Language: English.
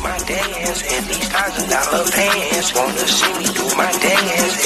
my dance in these $1,000 pants. Wanna see me do my dance